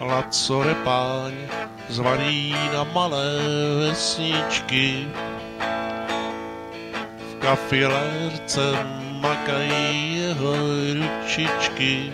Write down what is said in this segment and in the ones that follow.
Laco Repáň, zvaný na malé vesničky, v kafilérce makají jeho ručičky.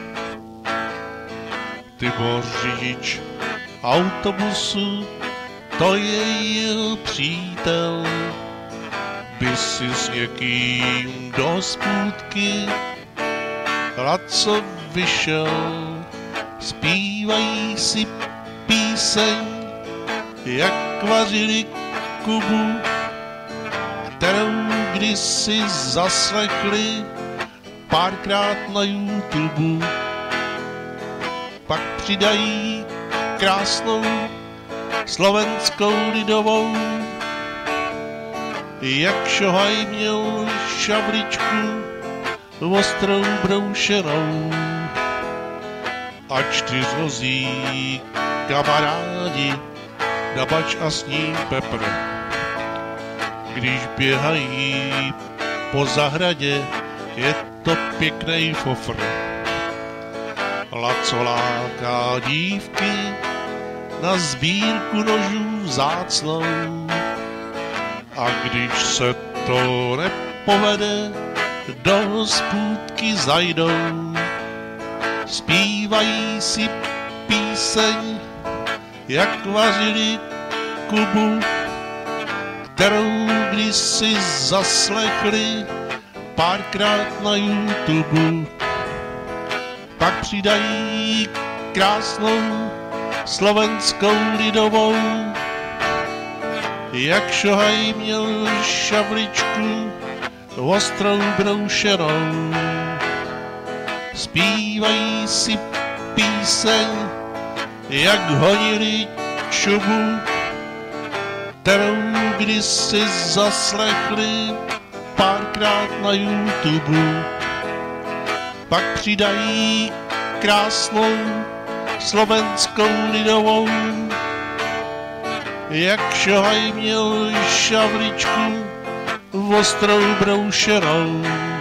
Tibor řidič autobusu, to je jeho přítel, by si s někým do hospůdky Laco vyšel. Zpívají si píseň, jak vařili Kubu, kterou kdysi zaslechli párkrát na YouTube. Pak přidají krásnou slovenskou lidovou, jak Šohaj měl šavličku ostrou broušenou. A čtyřnozí kamarádi, Dabač a s ním Pepr, když běhají po zahradě, je to pěknej fofr. Laco láká dívky na sbírku nožů vzácnou, a když se to nepovede, do hospůdky zajdou. Zpívají si píseň, jak vařili Kubu, kterou kdysi zaslechli párkrát na YouTube. Pak přidají krásnou slovenskou lidovou, jak Šohaj měl šavličku ostrou broušenou. Zpívají si píseň, jak honili Čubu, kterou kdysi zaslechli párkrát na YouTube. Pak přidají krásnou slovenskou lidovou, jak Šohaj měl šavličku ostrou broušenou.